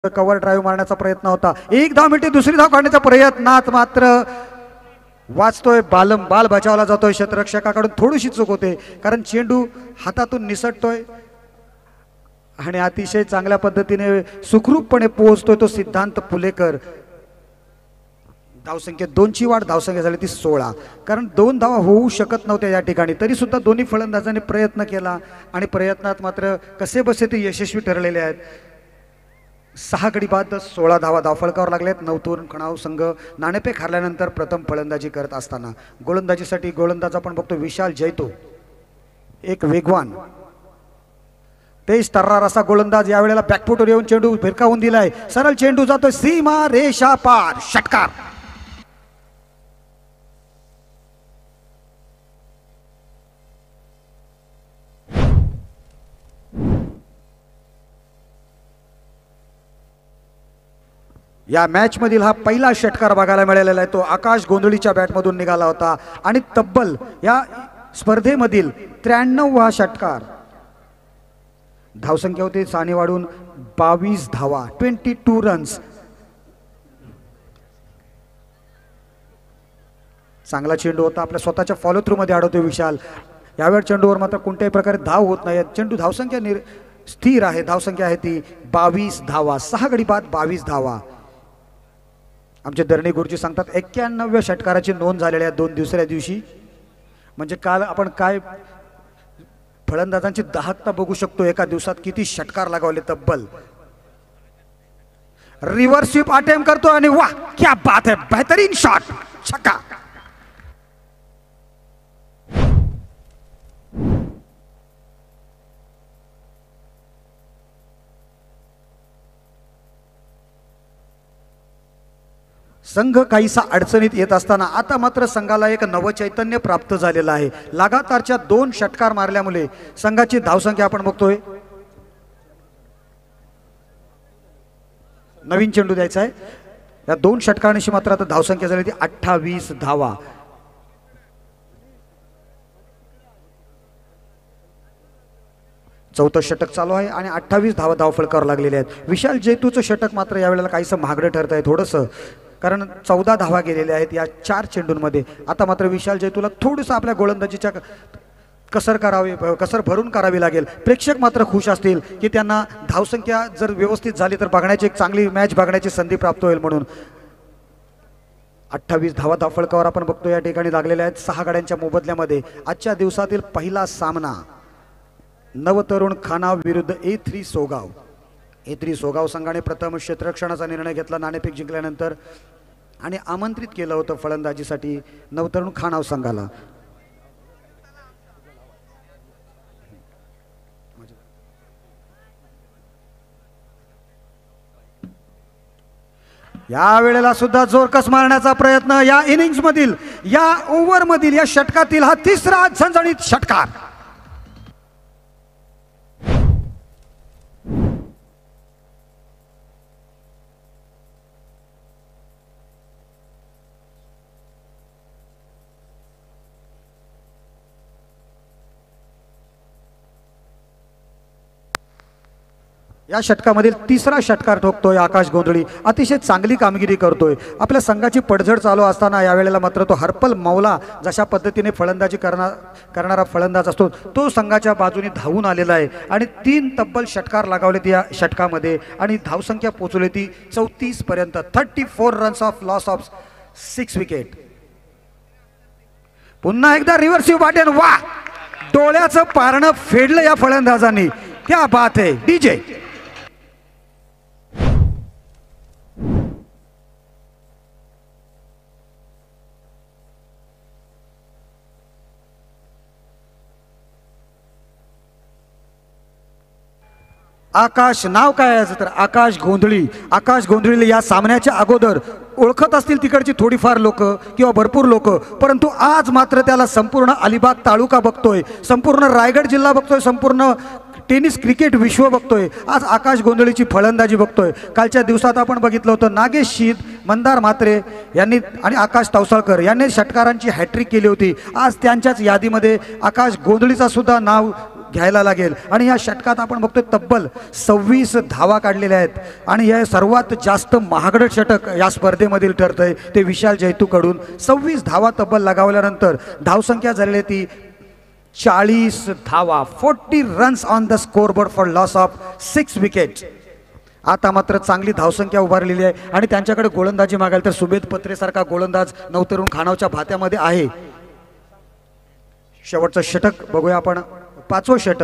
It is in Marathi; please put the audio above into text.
कव्हर ड्राईव्ह मारण्याचा प्रयत्न होता, एक धाव मिळते, दुसरी धाव काढण्याचा प्रयत्नात मात्र वाचतोय बाल बचावला जातोय, क्षेत्ररक्षकाकडून थोडीशी चूक होते कारण चेंडू हातातून निसटतोय आणि अतिशय चांगल्या पद्धतीने सुखरूपपणे पोहोचतोय तो सिद्धांत पुलेकर। धावसंख्या 2ची वाढ, धावसंख्या झाली ती 16, कारण 2 धावा होऊ शकत नव्हत्या या ठिकाणी, तरी सुद्धा दोन्ही फलंदाजांनी प्रयत्न केला आणि प्रयत्नात मात्र कसे बसे ते यशस्वी ठरलेले आहेत। 6 गडी बाद 16 धावा धावफलकावर लागल्यात। नवतरुण खणाव संघ नाणेफेक हारल्यानंतर प्रथम फलंदाजी करत असताना गोलंदाजीसाठी गोलंदाज आपण बघतो विशाल जैतो, एक वेगवान तेज तर्रार असा गोलंदाज यावेळेला बॅकफुटवर येऊन चेंडू भिरकावून दिलाय, सरळ चेंडू जातोय सीमा रेषा पार, षटकार। या मॅच मधील हा पहिला षटकार बघायला मिळालेला आहे, तो आकाश गोंधळीच्या बॅटमधून निघाला होता आणि तब्बल या स्पर्धेमधील 93वा षटकार। धावसंख्या होती साने वाढून 22 धावा, 22 रन्स। चांगला चेंडू होता, आपल्या स्वतःच्या फॉलो थ्रू मध्ये अडवतोय विशाल। यावेळी चेंडूवर मात्र कोणत्याही प्रकारे धाव होत नाही, चेंडू धावसंख्या स्थिर आहे, धावसंख्या आहे ती 22 धावा, 6 गडी बाद 22 धावा। आमचे धरणी गुरुजी सांगतात 91व्या षटकाराची नोंद झालेली आहे 2 दुसऱ्या दिवशी, म्हणजे काल आपण काय फलंदाजांची दाहकता बघू शकतो, एका दिवसात किती षटकार लगावले तब्बल। रिव्हर्स स्वीप अटेम्प्ट करतो आणि वाह क्या बात है, बेहतरीन शॉट, छक्का। संघ काहीसा अडचणीत येत असताना आता मात्र संघाला एक नवचैतन्य प्राप्त झालेलं आहे। लगातारच्या 2 षटकार मारल्यामुळे संघाची धावसंख्या आपण बघतोय, नवीन चेंडू द्यायचा आहे, या 2 षटकारांशी मात्र आता धावसंख्या झाली ती 28 धावा। चौथं षटक चालू आहे आणि 28 धावा धावफलकावर लागलेले आहेत। विशाल जैतूचं षटक मात्र यावेळेला काहीसं महागडं ठरत आहे थोडंसं, कारण 14 धावा गेलेल्या आहेत या 4 चेंडूंमध्ये। आता मात्र विशाल जैतूला थोडंसं आपल्या गोलंदाजीच्या कसर भरून करावी लागेल। प्रेक्षक मात्र खुश असतील की त्यांना धावसंख्या जर व्यवस्थित झाली तर बघण्याची एक चांगली मॅच बघण्याची संधी प्राप्त होईल म्हणून। 28 धावा धावफलकावर आपण बघतो या ठिकाणी लागलेल्या आहेत 6 गाड्यांच्या मोबदल्यामध्ये। आजच्या दिवसातील पहिला सामना नवतरुण खानाव विरुद्ध A3 सोगाव। A3 सोगाव संघाने प्रथम क्षेत्ररक्षणाचा निर्णय घेतला नाणेफेक जिंकल्यानंतर आणि आमंत्रित केलं होतं फलंदाजीसाठी नवतरुण खानाव संघाला। या वेळेला सुद्धा जोरकस मारण्याचा प्रयत्न, या इनिंग्स मधील, या ओव्हर मधील, या षटकातील हा तिसरा झणझणीत षटकार। या षटकामधील तिसरा षटकार ठोकतोय आकाश गोंधळी, अतिशय चांगली कामगिरी करतोय। आपल्या संघाची पडझड चालू असताना यावेळेला मात्र तो हरपल मौला जशा पद्धतीने फलंदाजी करणारा फलंदाज असतो तो संघाच्या बाजूने धावून आलेला आहे आणि 3 तब्बल षटकार लगावलेत या षटकामध्ये आणि धावसंख्या पोहोचली ती 34 पर्यंत। 34 runs of loss of 6 wicket. पुन्हा एकदा रिव्हर्स स्वीप अटेम्प्ट, वा डोळ्याचं पारणं फेडलं या फलंदाजांनी, क्या बात है डीजे। आकाश नाव काय आहे तर आकाश गोंधळी। आकाश गोंधळीला या सामन्याच्या अगोदर ओळखत असतील तिकडची थोडीफार लोक किंवा भरपूर लोक, परंतु आज मात्र त्याला संपूर्ण अलिबाग तालुका बघतोय, संपूर्ण रायगड जिल्हा बघतोय, संपूर्ण टेनिस क्रिकेट विश्व बघतोय। आज आकाश गोंधळीची फलंदाजी बघतोय। कालच्या दिवसात आपण बघितलं होतं नागेश शीद, मंदार म्हात्रे यांनी आणि आकाश तवसळकर यांनी षटकारांची हॅट्रिक केली होती। आज त्यांच्याच यादीमध्ये आकाश गोंधळीचा सुद्धा नाव घ्यायला लागेल. आणि या षटकात आपण बघतोय तब्बल 26 धावा काढलेल्या आहेत आणि हे सर्वात जास्त महागडं षटक या स्पर्धेमधील ठरतंय ते विशाल जैतूकडून. 26 धावा तब्बल लगावल्यानंतर धावसंख्या झालेली ती 40 धावा. 40 runs on the scoreboard for loss of 6 wickets. आता मात्र चांगली धावसंख्या उभारलेली आहे आणि त्यांच्याकडे गोलंदाजी मागायला तर सुबेद पत्रेसारखा गोलंदाज नवतरुण खानावच्या भात्यामध्ये आहे. शेवटचं षटक बघूया आपण, 5वं षटक.